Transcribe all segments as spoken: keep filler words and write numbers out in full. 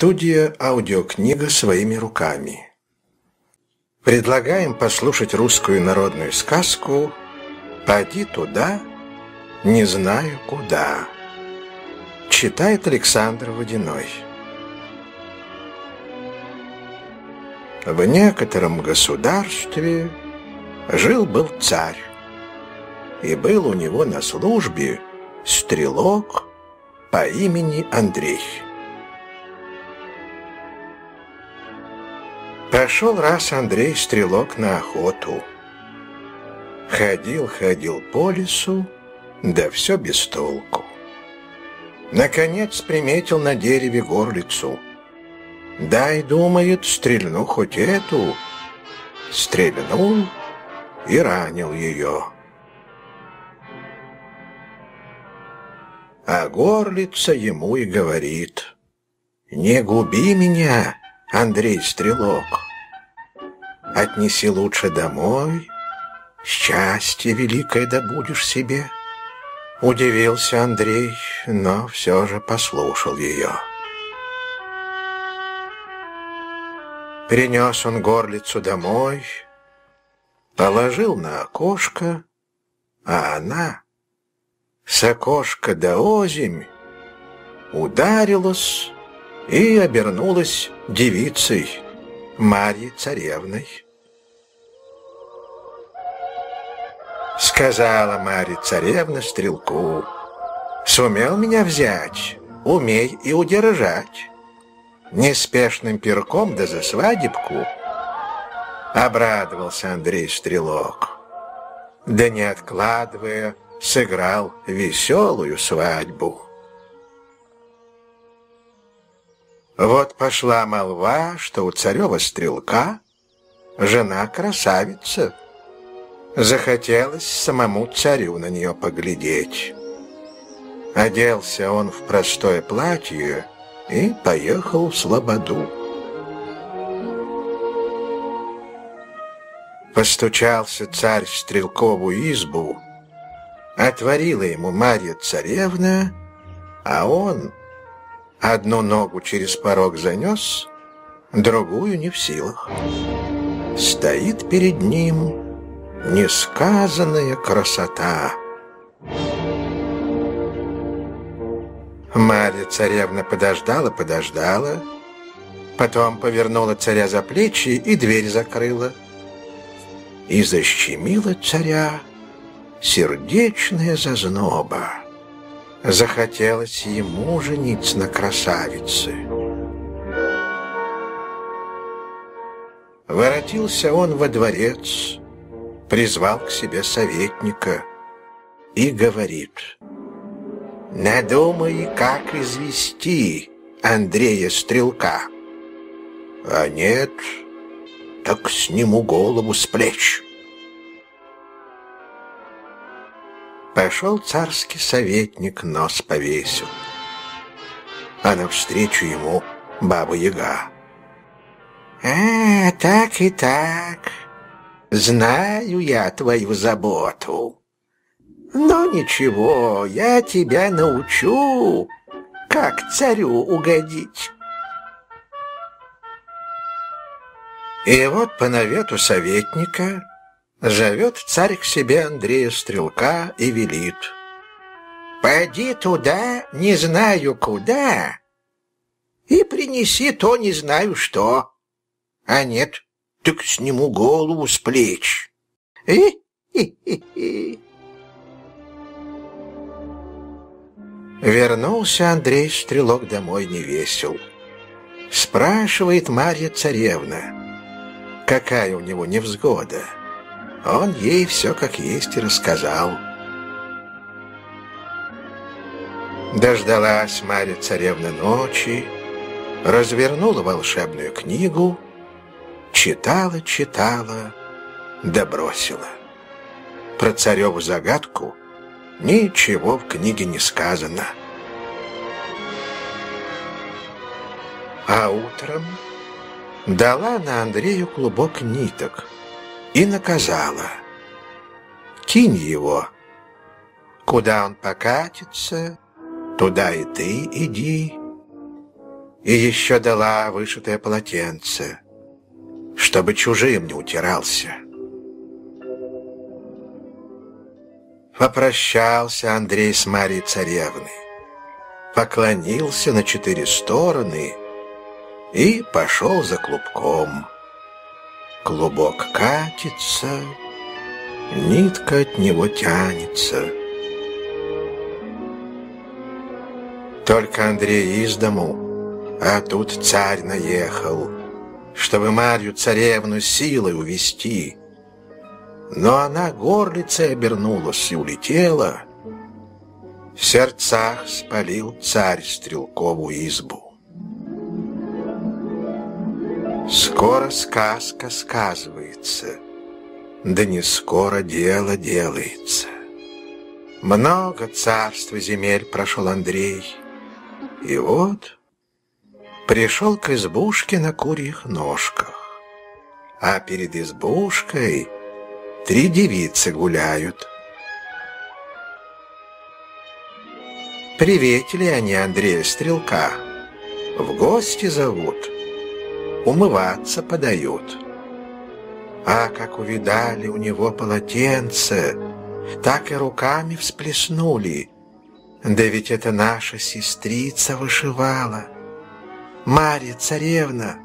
Студия «Аудиокнига своими руками». Предлагаем послушать русскую народную сказку «Поди туда, не знаю куда». Читает Александр Водяной. В некотором государстве жил-был царь, и был у него на службе стрелок по имени Андрей. Пошел раз Андрей стрелок на охоту. Ходил-ходил по лесу, да все без толку. Наконец приметил на дереве горлицу. Дай, думает, стрельну хоть эту. Стрельнул и ранил ее. А горлица ему и говорит: «Не губи меня, Андрей Стрелок. Отнеси лучше домой, счастье великое добудешь себе». Удивился Андрей, но все же послушал ее. Принес он горлицу домой, положил на окошко, а она с окошка до озимь ударилась и обернулась девицей Марьей Царевной. Сказала Марья Царевна стрелку: «Сумел меня взять, умей и удержать». Неспешным пирком да за свадебку обрадовался Андрей Стрелок, да не откладывая сыграл веселую свадьбу. Вот пошла молва, что у царева стрелка жена красавица. Захотелось самому царю на нее поглядеть. Оделся он в простое платье и поехал в слободу. Постучался царь в стрелковую избу, отворила ему Марья Царевна, а он одну ногу через порог занес, другую не в силах. Стоит перед ним несказанная красота. Марья Царевна подождала-подождала, потом повернула царя за плечи и дверь закрыла. И защемила царя сердечная зазноба. Захотелось ему жениться на красавице. Воротился он во дворец, призвал к себе советника и говорит: «Надумай, как извести Андрея Стрелка». «А нет, так сниму голову с плеч». Пошел царский советник, нос повесил, а навстречу ему Баба-Яга. «А, так и так, знаю я твою заботу. Но ничего, я тебя научу, как царю угодить». И вот по навету советника зовет царь к себе Андрея Стрелка и велит: «Пойди туда, не знаю куда, и принеси то не знаю что. А нет, так сниму голову с плеч». И-и-и-и. Вернулся Андрей Стрелок домой невесел. Спрашивает Марья Царевна, какая у него невзгода. Он ей все как есть и рассказал. Дождалась Марья Царевна ночи, развернула волшебную книгу, читала, читала, да бросила. Про цареву загадку ничего в книге не сказано. А утром дала на Андрею клубок ниток и наказала: «Кинь его. Куда он покатится, туда и ты иди. и еще дала вышитое полотенце, чтобы чужим не утирался. Попрощался Андрей с Марьей Царевной, поклонился на четыре стороны и пошел за клубком. Клубок катится, нитка от него тянется. Только Андрей из дому, а тут царь наехал, чтобы Марью Царевну силой увести. Но она горлицей обернулась и улетела. В сердцах спалил царь Стрелкову избу. Скоро сказка сказывается, да не скоро дело делается. Много царств и земель прошел Андрей, и вот пришел к избушке на курьих ножках, а перед избушкой три девицы гуляют. Приветили они Андрея Стрелка, в гости зовут, умываться подают. А как увидали у него полотенце, так и руками всплеснули. Да ведь это наша сестрица вышивала, Марья Царевна.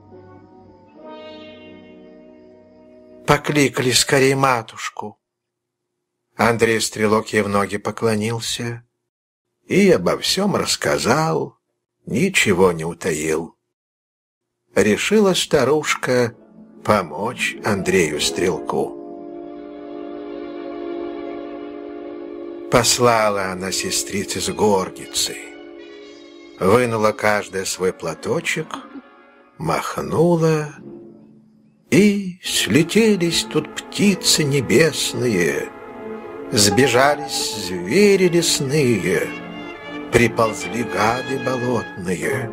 Покликали скорее матушку. Андрей Стрелок ей в ноги поклонился и обо всем рассказал, ничего не утаил. Решила старушка помочь Андрею Стрелку. Послала она сестрице с горницей, вынула каждая свой платочек, махнула, и слетелись тут птицы небесные, сбежались звери лесные, приползли гады болотные.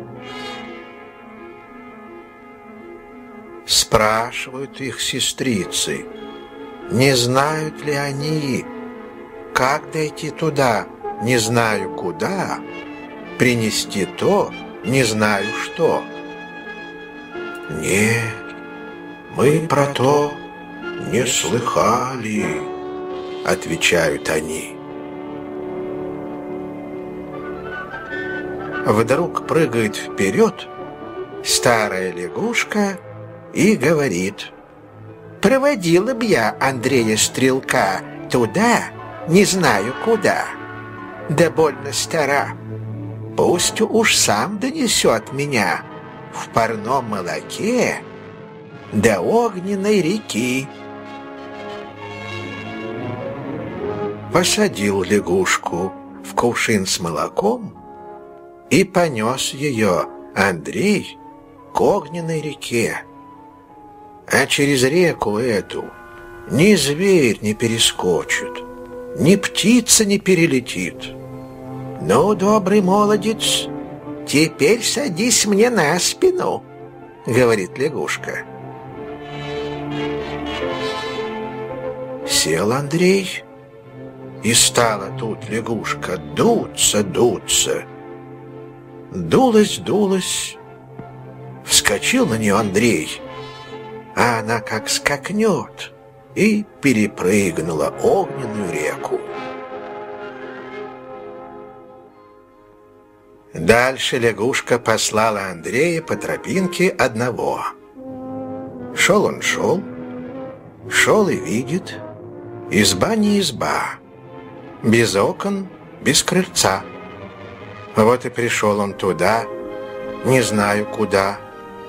Спрашивают их сестрицы, не знают ли они, как дойти туда, не знаю куда, принести то, не знаю что. Нет, мы про то не слыхали, отвечают они. Вдруг прыгает вперед старая лягушка и говорит: проводила б я Андрея Стрелка туда, не знаю куда, да больно стара. Пусть уж сам донесет меня в парном молоке до огненной реки. Посадил лягушку в кувшин с молоком и понес ее Андрей к огненной реке. А через реку эту ни зверь не перескочит, ни птица не перелетит. Ну, добрый молодец, теперь садись мне на спину, говорит лягушка. Сел Андрей, и стала тут лягушка дуться, дуться. Дулась, дулась, вскочил на нее Андрей, а она как скакнет, и перепрыгнула огненную реку. Дальше лягушка послала Андрея по тропинке одного. Шел он, шел, шел и видит, изба не изба, без окон, без крыльца. Вот и пришел он туда, не знаю куда.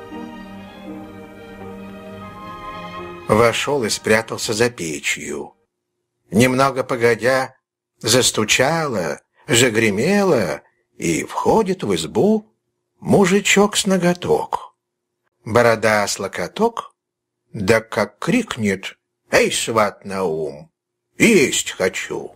Вошел и спрятался за печью. Немного погодя, застучало, загремело, и входит в избу мужичок с ноготок. Борода с локоток, да как крикнет: «Эй, сват Наум, есть хочу!»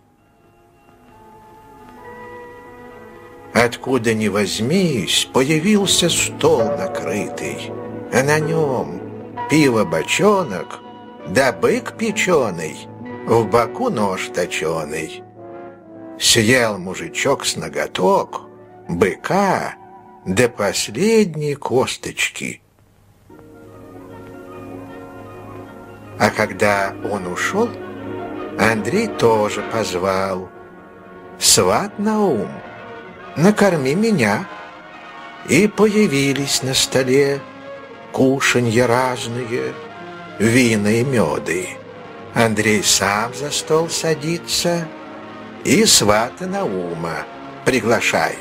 Откуда ни возьмись, появился стол накрытый, а на нем пиво-бочонок, да бык печеный, в боку нож точеный. Съел мужичок с ноготок быка до последней косточки. А когда он ушел, Андрей тоже позвал: «Сват Наум, накорми меня». И появились на столе кушанья разные, вина и меды. Андрей сам за стол садится и свата Наума приглашает.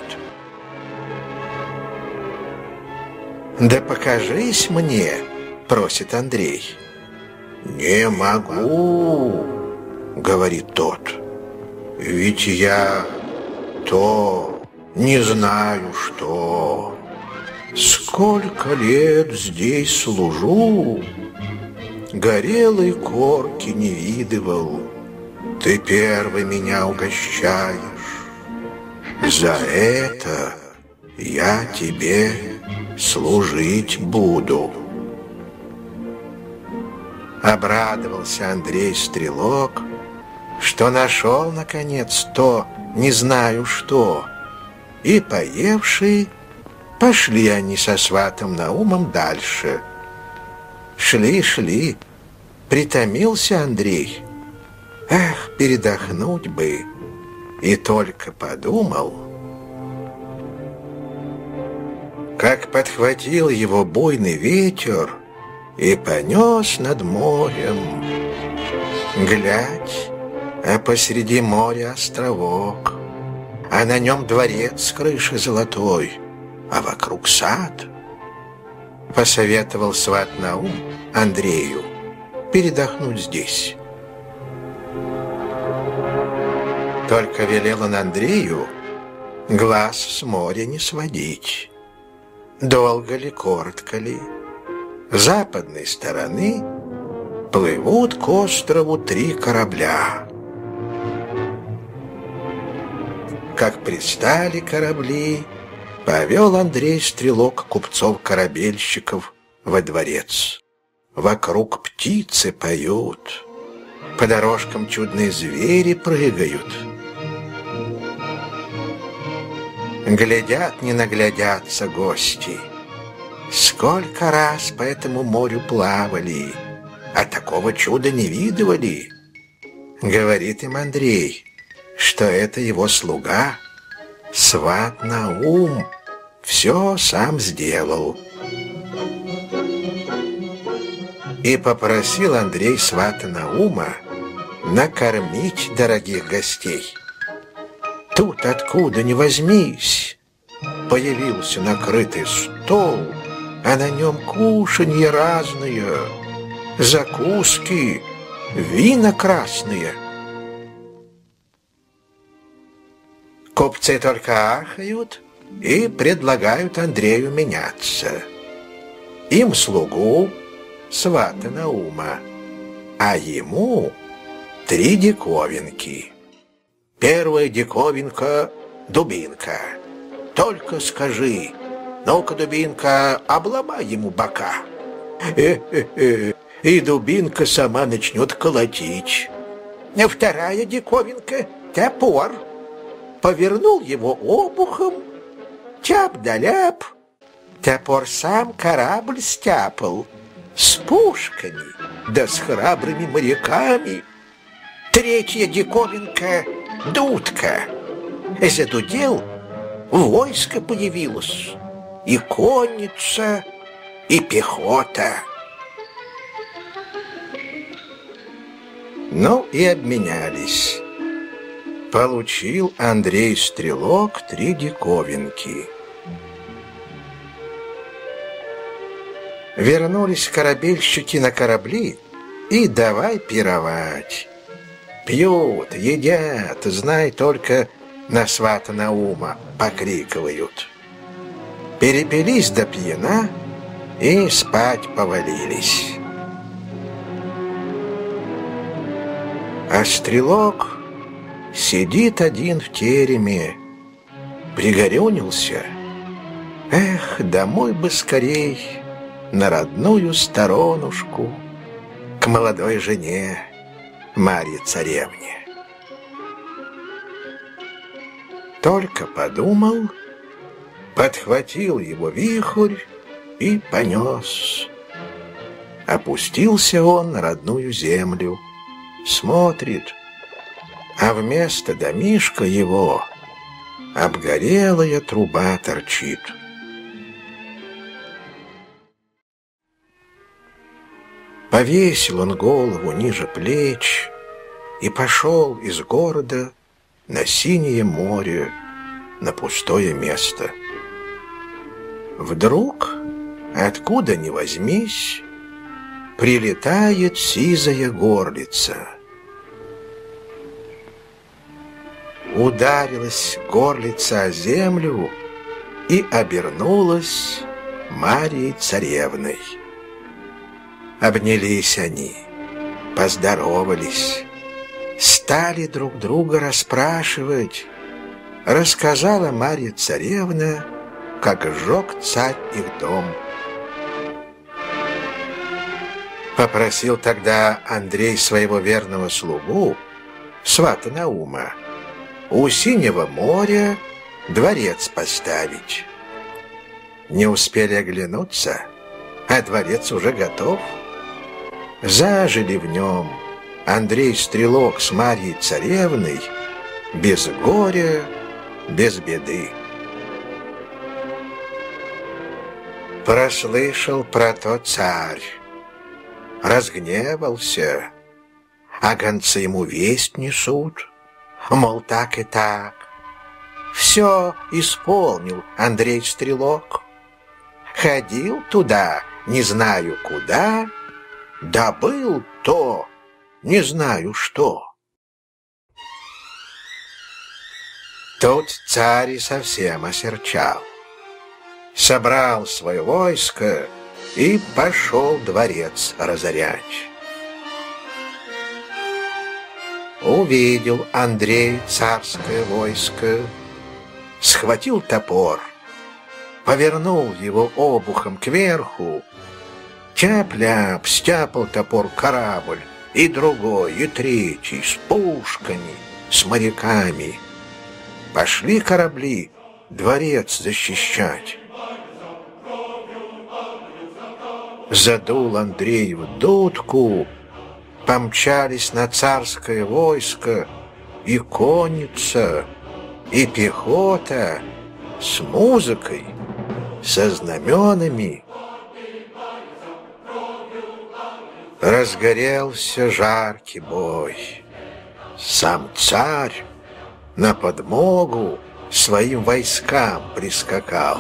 «Да покажись мне», — просит Андрей. «Не могу», — говорит тот, — «ведь я то не знаю что. Сколько лет здесь служу, горелой корки не видывал. Ты первый меня угощаешь. За это я тебе служить буду». Обрадовался Андрей Стрелок, что нашел, наконец, то не знаю что. И, поевшие, пошли они со сватом Наумом дальше. Шли-шли, притомился Андрей. Эх, передохнуть бы. И только подумал, как подхватил его буйный ветер и понес над морем. Глядь, а посреди моря островок, а на нем дворец с крыши золотой, а вокруг сад. Посоветовал сват Наум Андрею передохнуть здесь. Только велел он Андрею глаз с моря не сводить. Долго ли, коротко ли, с западной стороны плывут к острову три корабля. Как пристали корабли, повел Андрей Стрелок купцов-корабельщиков во дворец. Вокруг птицы поют, по дорожкам чудные звери прыгают. Глядят, не наглядятся гости. Сколько раз по этому морю плавали, а такого чуда не видывали. Говорит им Андрей, что это его слуга, сват Наум, все сам сделал. И попросил Андрей свата Наума накормить дорогих гостей. Тут, откуда ни возьмись, появился накрытый стол, а на нем кушанье разные, закуски, вина красные. Купцы только ахают и предлагают Андрею меняться. Им слугу, свата Наума, а ему три диковинки. Первая диковинка — дубинка. Только скажи: ну-ка, дубинка, обломай ему бока. Э-э-э, и дубинка сама начнет колотить. Вторая диковинка — топор. Повернул его обухом, тяп да ляп, топор сам корабль стяпал с пушками да с храбрыми моряками. Третья диковинка — дудка. Задудел, войско появилось, и конница, и пехота. Ну и обменялись. Получил Андрей Стрелок три диковинки. Вернулись корабельщики на корабли и давай пировать. Пьют, едят, знай только на свата Наума покрикивают. Перепились до пьяна и спать повалились. А Стрелок сидит один в тереме, пригорюнился. Эх, домой бы скорей, на родную сторонушку, к молодой жене Марье Царевне. Только подумал, подхватил его вихрь и понес. Опустился он на родную землю, смотрит, а вместо домишка его обгорелая труба торчит. Повесил он голову ниже плеч и пошел из города на синее море, на пустое место. Вдруг, откуда ни возьмись, прилетает сизая горлица. Ударилась горлица о землю и обернулась Марьей царевной. Обнялись они, поздоровались, стали друг друга расспрашивать. Рассказала Марья царевна, как сжег царь их дом. Попросил тогда Андрей своего верного слугу, свата Наума, у синего моря дворец поставить. Не успели оглянуться, а дворец уже готов. Зажили в нем Андрей Стрелок с Марьей царевной без горя, без беды. Прослышал про то царь, разгневался, а гонцы ему весть несут, мол, так и так. Все исполнил Андрей Стрелок. Ходил туда, не знаю куда, добыл то, не знаю что. Тут царь и совсем осерчал. Собрал свое войско и пошел дворец разорять. Увидел Андрей царское войско, схватил топор, повернул его обухом кверху, тяп-ляп, стяпал топор корабль, и другой, и третий, с пушками, с моряками. Пошли корабли дворец защищать. Задул Андрей в дудку, помчались на царское войско и конница, и пехота с музыкой, со знаменами. Разгорелся жаркий бой. Сам царь на подмогу своим войскам прискакал.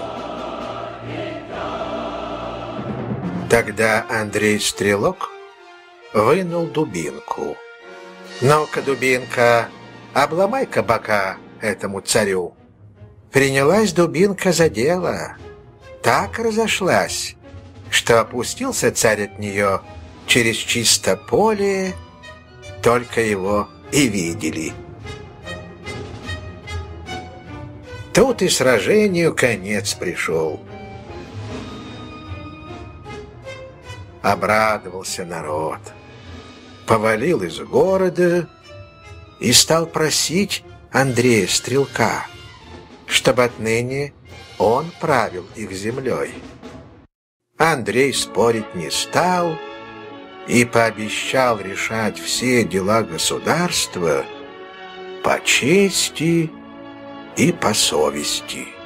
Тогда Андрей Стрелок вынул дубинку. «Ну-ка, дубинка, обломай-ка бока этому царю». Принялась дубинка за дело. Так разошлась, что опустился царь от нее через чисто поле, только его и видели. Тут и сражению конец пришел. Обрадовался народ, повалил из города и стал просить Андрея Стрелка, чтобы отныне он правил их землей. Андрей спорить не стал и пообещал решать все дела государства по чести и по совести.